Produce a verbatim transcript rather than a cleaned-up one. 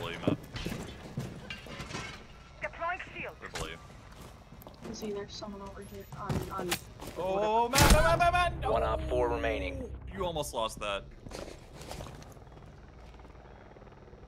below you, Matt. Deploying shield. They're below you. See, there's someone over here on on. Oh, Matt, Matt, Matt, Matt, Matt! No! One op four remaining. You almost lost that.